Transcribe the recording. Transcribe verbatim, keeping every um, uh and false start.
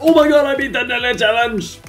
Oh my god, I beat that daily challenge!